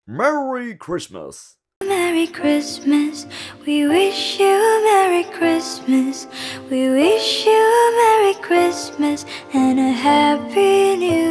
Merry Christmas! Merry Christmas, we wish you a Merry Christmas. We wish you a Merry Christmas and a Happy New